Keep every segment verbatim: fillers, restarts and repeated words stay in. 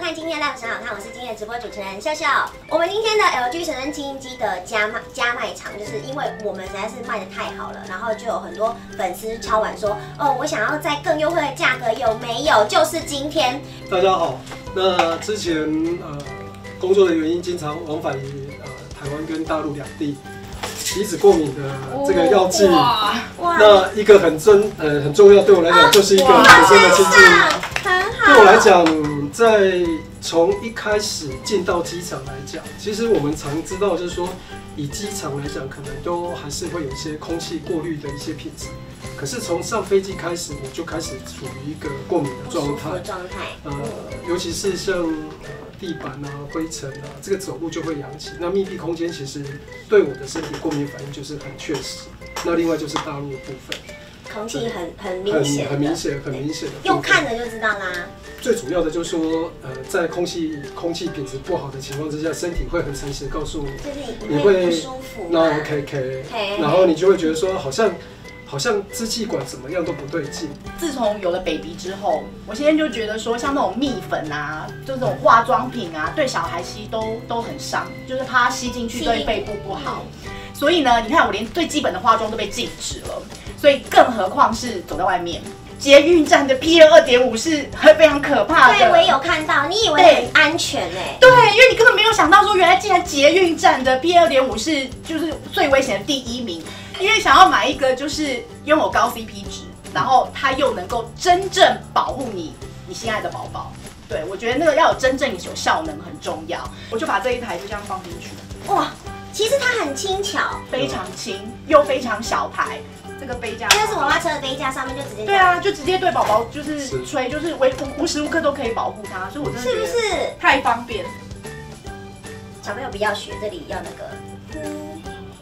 看今天的 Live 很好看，我是今天的直播主持人笑笑。我们今天的 L G 神灯清音机的加卖加卖场，就是因为我们实在是卖的太好了，然后就有很多粉丝敲碗说，哦，我想要再更优惠的价格，有没有？就是今天。 大家好，那之前呃工作的原因，经常往返于呃台湾跟大陆两地。 鼻子过敏的这个药剂，哦、那一个很真呃很重要，对我来讲就是一个学生的亲近。对我来讲，在从一开始进到机场来讲，其实我们常知道就是说，以机场来讲，可能都还是会有一些空气过滤的一些品质。可是从上飞机开始，我就开始处于一个过敏的状态。 状态。 呃，尤其是像呃地板啊、灰尘啊，这个走路就会扬起。那密闭空间其实对我的身体过敏反应就是很确实。那另外就是大陆的部分， 空气很很明显， 很明显，很明显的。 用看的就知道啦。最主要的就是说，呃，在空气空气品质不好的情况之下，身体会很诚实的告诉你， 就是你会不舒服。 那 OK OK， 然后你就会觉得说，好像。 好像支气管怎么样都不对劲。 自从有了 baby 之后，我现在就觉得说，像那种蜜粉啊，就这种化妆品啊，对小孩吸都都很伤，就是怕它吸进去对肺部不好。所以呢，你看我连最基本的化妆都被禁止了，所以更何况是走在外面。 捷运站的 P M 二点五 是很非常可怕的。 对，我也有看到，你以为很安全哎？ 对，因为你根本没有想到说，原来竟然捷运站的 P M 二点五 是就是最危险的第一名。因为想要买一个就是拥有高 C P 值，然后它又能够真正保护你你心爱的宝宝。对，我觉得那个要有真正有效能很重要。我就把这一台就这样放进去。 哇，其实它很轻巧， 非常轻又非常小台。 这个杯架， 这是娃娃车的杯架，上面就直接对啊，就直接对宝宝就是吹，就是无无时无刻都可以保护他，所以我真的是不是太方便？ 小朋友不要学，这里要那个，嗯，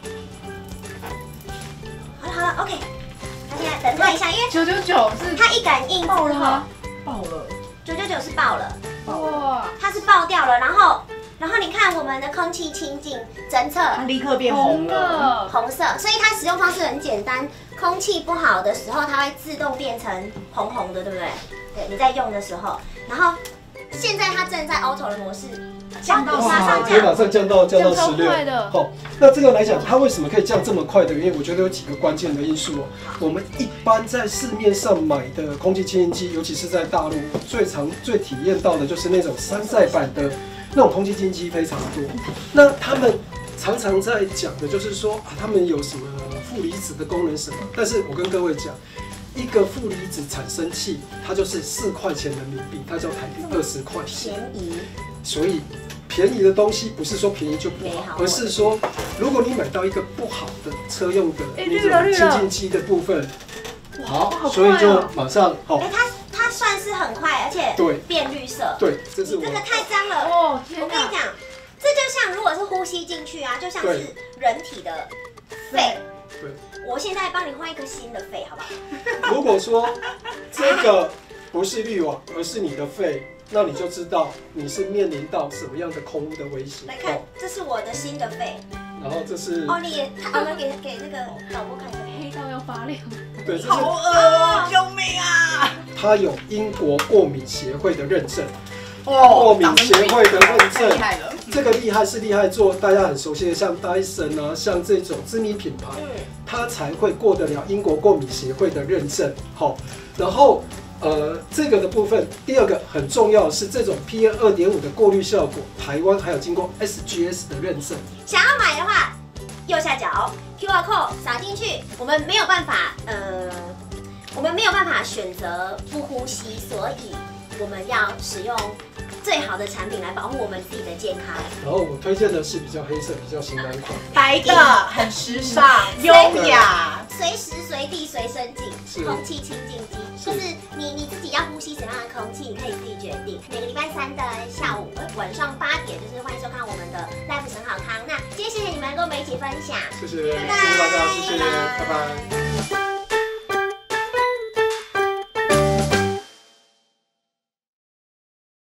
好了好了 ，OK， 那现在等他一下，因为九九九是它一感应之后爆了， 九九九是爆了， 哇， 它是爆掉了，然后。 然后你看我们的空气清净侦测， 它立刻变红了， 红色，所以它使用方式很简单。空气不好的时候，它会自动变成红红的，对不对？对，你在用的时候，然后现在它正在 auto 的模式， 降到马上可以马上降到降到十六。 好， 那这个来讲，它为什么可以降这么快的原因，我觉得有几个关键的因素哦。我们一般在市面上买的空气清新机，尤其是在大陆，最常最体验到的就是那种山寨版的。 那种空气清新机非常多，那他们常常在讲的就是说啊，他们有什么负离子的功能什么，但是我跟各位讲，一个负离子产生器，它就是四块钱人民币，它叫台币二十块， 便宜。 所以便宜的东西不是说便宜就不好，而是说如果你买到一个不好的车用的那种清净机的部分，好，所以就马上好。 它算是很快，而且对变绿色。 对，这是我这个太脏了哦！我跟你讲，这就像如果是呼吸进去啊，就像是人体的肺。对，我现在帮你换一颗新的肺，好不好？ 如果说这个不是滤网，而是你的肺，那你就知道你是面临到什么样的空污的威胁。 来看，这是我的新的肺。 然后这是哦，你也，我们给给那个导播看一下， 黑到要发亮。 对，这是好恶哦！救命啊！ 它有英国过敏协会的认证，过敏协会的认证， 厉害了。 这个厉害是厉害做大家很熟悉的，像 Dyson 啊，像这种知名品牌，它才会过得了英国过敏协会的认证。好，然后呃，这个的部分，第二个很重要的是这种 P M 二点五的过滤效果，台湾还有经过 S G S 的认证。 想要买的话，右下角 Q R code 扫进去，我们没有办法，呃。 我们没有办法选择不呼吸，所以我们要使用最好的产品来保护我们自己的健康。 然后我推荐的是比较黑色、比较型男款， 白的，很时尚、优雅， 随时随地随身进，空气清净机，就是你你自己要呼吸什么样的空气，你可以自己决定。每个礼拜三的下午晚上八点，就是欢迎收看我们的 Live 很好康。那今天谢谢你们跟我们一起分享， 谢谢，谢谢大家，谢谢，拜拜。